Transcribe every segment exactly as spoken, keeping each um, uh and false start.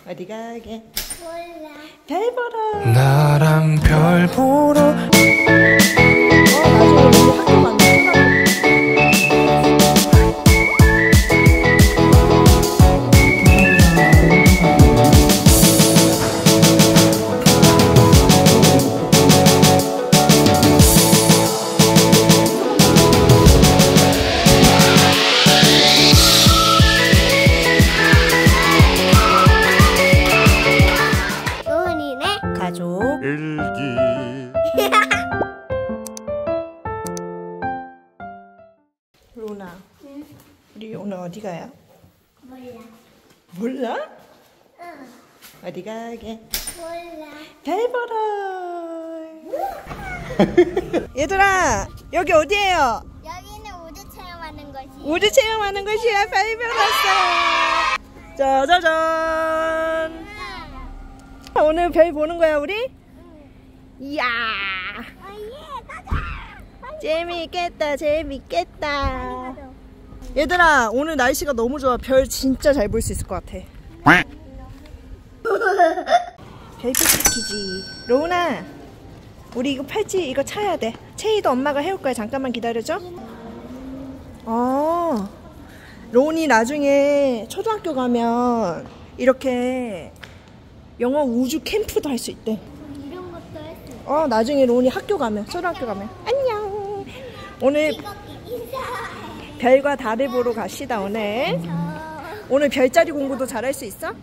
어디 가게? 몰라. 별 보러. 나랑 별 보러. 어, 나중에 우리 학교 만나. 가족 일기. 로나, 응? 우리 오늘 어디 가요? 몰라. 몰라? 응. 어디 가게? 몰라. 별 보러. 얘들아, 여기 어디예요? 여기는 우주 체험하는 곳이. 우주 체험하는 곳이야. 별 보러 왔어. 짜자잔. 응. 오늘 별 보는 거야 우리? 응. 이야. 아예 가자. 재미있겠다. 재미있겠다. 얘들아, 오늘 날씨가 너무 좋아. 별 진짜 잘 볼 수 있을 것 같아. 별빛 패키지. 로우나, 우리 이거 팔찌 이거 차야 돼. 체이도 엄마가 해올 거야. 잠깐만 기다려줘. 어, 로운이 나중에 초등학교 가면 이렇게 영어 우주 캠프도 할 수 있대. 이런 것도 할 수 있어. 어, 나중에 로운이 학교 가면, 초등학교 가면. 안녕. 오늘 별과 달을 보러 갑시다. 오늘 오늘 별자리 공부도 잘할 수 있어?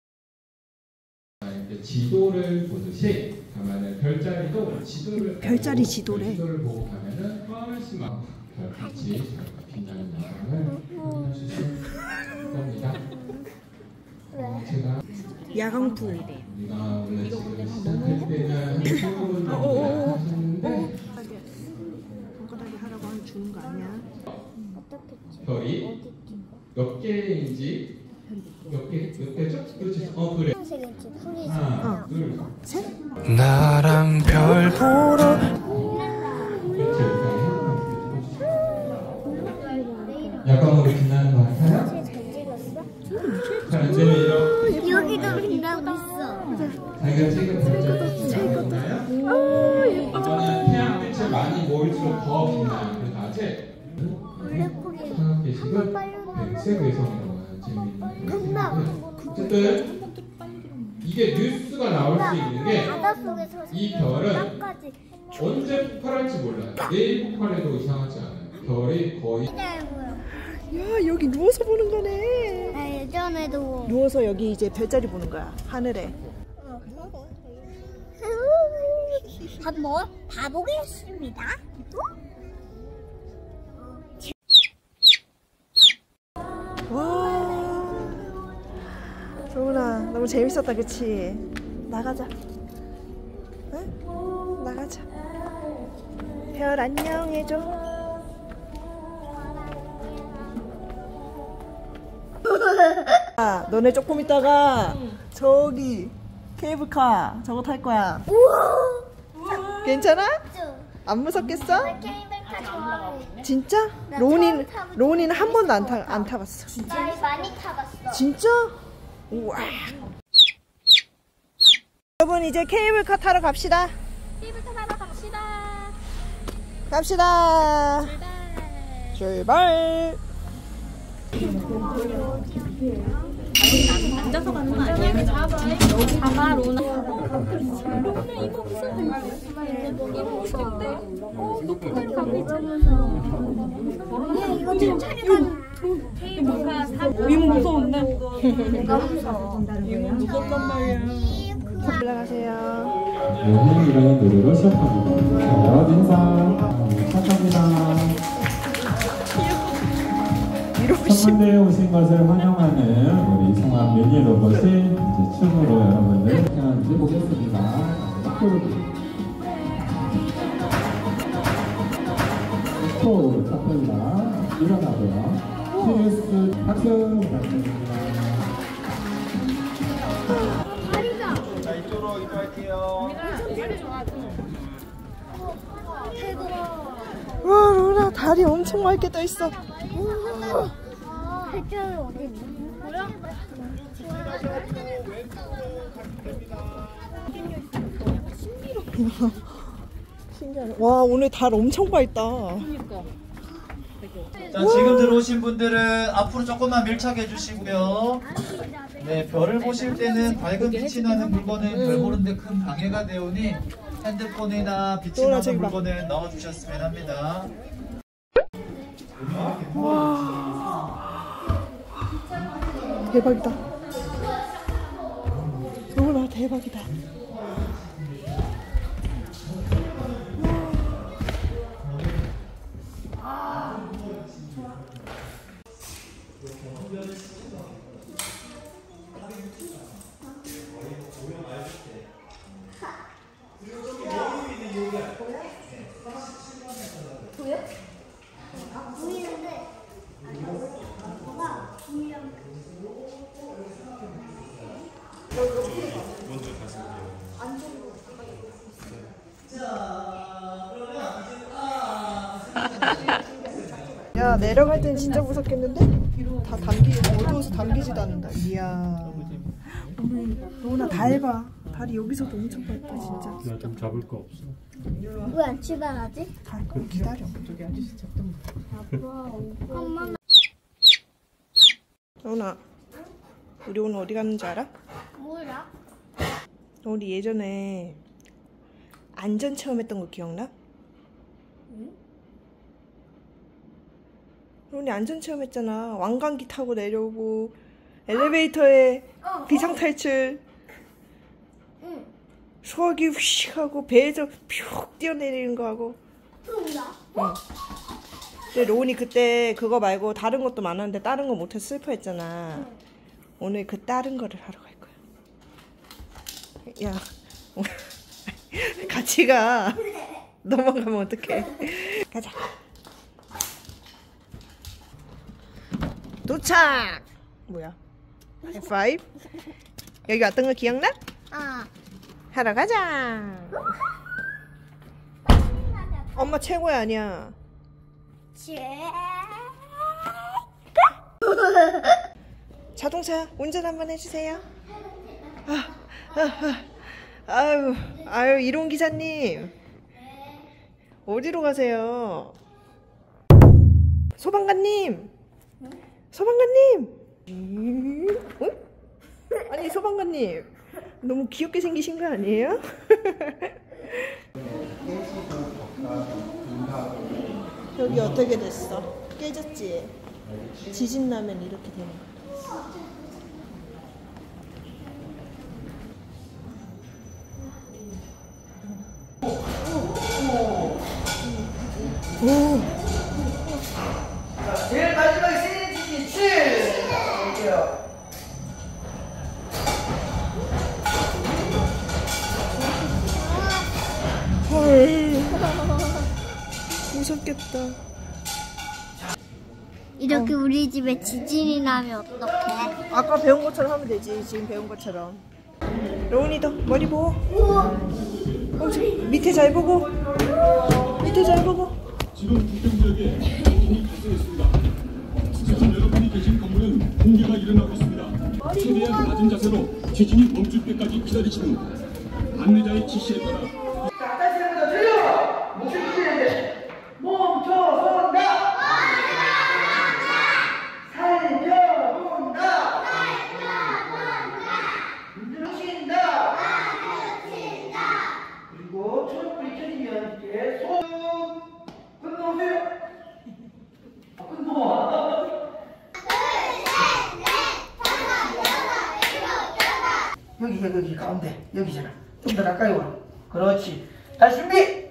지도를 보듯이 가면은 별자리도 지도를 별자리 지도래. 지도를 보고 가면은 훨씬 막 별빛이 잘 빛나는 영상을 확인하실 수 겁니다. 어, 제가 야광불. 우리가 원래 지금 시작할 때는 수업을 하셨는데 손가락이 하라고 하면 주는 거 아니야? 별이 몇 개인지 몇 개? 몇 개죠? 그렇지. 어 그래. 하나, 둘, 셋. 나랑 별 보러. 야광으로 빛나는 거 같아요? 잘 찍었어? 잘 안 되면 이렇게 여기도 빛나고 있어. 자기가 찍은 별자리 빛나나요? 이거는 태양빛을 많이 모일수록 더 빛나요. 그래서 아직 상학계식은 백색 외성이라고 하는 재미있는 거예요. 어쨌든 이게 뉴스가 나올 수 있는 게 이 별은 언제 폭발할지 몰라요. 내일 폭발해도 이상하지 않아요. 별이 거의 야, 여기 누워서 보는 거네. 나 예전에도 누워서 여기 이제 별자리 보는 거야. 하늘에. 한번 봐보겠습니다. 와, 로운아, 너무 재밌었다, 그치? 나가자. 응? 나가자. 별 안녕해줘. 아, 너네 조금 있다가 저기 케이블카 저거 탈 거야. 괜찮아? 안 무섭겠어? 케이블카 좋아해. 진짜? 로운이는 로운이는 한 번도 안 타 안 타봤어. 나 많이 타봤어. 진짜? 우와. 여러분, 이제 케이블카 타러 갑시다. 케이블카 타러 갑시다. 갑시다. 출발. 앉아서 가는 거 아니야? 여기 잡아. 잡아, 로나. 로나 이거 무슨 이거 무슨데? 어, 높은 데로 가고 있잖아. 야, 이거 천천히 가는. 뭔가 이거 무서운데? 뭐가 무서워? 이거 무섭단 말이야. 올라가세요. 오늘은 노래로 시작합니다. 자, 인사 시작합니다. 첫 번째 오신 것을 환영하는 우리 성함 미니 로봇이 이제 춤으로 여러분들 태양을 보겠습니다. 스토 카펠라 일어나고요. 치스 박수 부탁드립니다. 자, 이쪽으로 이동할게요. 와, 로나 다리 엄청 맑게 떠 있어. 별자리 어디 있는 거야? 신기하네. 와, 오늘 달 엄청 밝다. 자, 지금 들어오신 분들은 앞으로 조금만 밀착해 주시고요. 네, 별을 보실 때는 밝은 빛이 나는 물건은 별 보는데 큰 방해가 되오니 핸드폰이나 빛이 나는 물건을 넣어 주셨으면 합니다. 대박이다. 너무나 대박이다. 야, 내려갈 땐 진짜 무섭겠는데? 다 담기, 어두워서 담기지도 않는다. 이야. 오늘 너무나 달 봐. 달이 여기서도 엄청 밝다, 진짜. 나 좀 잡을 거 없어. 왜 안 출발하지? 달, 그럼 기다려. 엄마. 너나, 우리 오늘 어디 갔는지 알아? 몰라? 우리 예전에 안전 체험했던 거 기억나? 응? 우리 안전 체험했잖아. 왕관기 타고 내려오고 엘리베이터에 어, 비상탈출, 응. 소화기 휙 하고 배에서 퓨 뛰어내리는 거 하고. 그런가? 응. 근데 로운이 그때 그거 말고 다른 것도 많았는데 다른 거 못해서 슬퍼했잖아. 응. 오늘 그 다른 거를 하러 갈 거야. 야, 같이 가. 너만 가면 어떡해. 가자. 도착! 뭐야? 하이파이브? 여기 왔던 거 기억나? 아. 하러 가자. 엄마 최고야 아니야. 제. 자동차 운전 한번 해주세요. 아, 아, 아, 아유, 아유, 이론 기사님. 어디로 가세요? 소방관님. 소방관님. 응? 아니, 소방관님. 너무 귀엽게 생기신 거 아니에요? 여기 어떻게 됐어? 깨졌지? 지진 나면 이렇게 되는 거야. 오. 자, 제일 마지막에 세인지기 칠! 볼게요. 헐. 무섭겠다. 이렇게 우리 집에 지진이 나면 어떡해? 아까 배운 것처럼 하면 되지. 지금 배운 것처럼. 로운이도 머리 보고. 어, 저, 밑에 잘 보고. 밑에 잘 보고. 지금 북경 지역에 지진이 발생했습니다. 지금 여러분이 계신 건물은 붕괴가 일어나고 있습니다. 최대한 낮은 자세로 지진이 멈출 때까지 기다리시고 안내자의 지시에 따라 자, 다시 한번 더 들려! 목소리 크게 돼. 멈춰선다! 살펴본다! 묻힌다! 그리고 초록불이 켜지면 이제 손 끊어오세요. 끊어. 여기 여기 가운데 여기잖아. 좀 더 가까이 와. 그렇지. 다시 준비.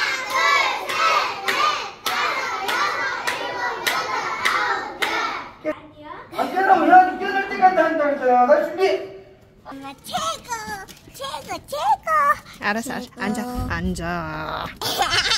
안 되려고 해야지. 깨질 때까지 한다 했잖아. 다시 준비. 엄마 최고, 최고, 최고. 알았어, 알았어. 앉아, 앉아.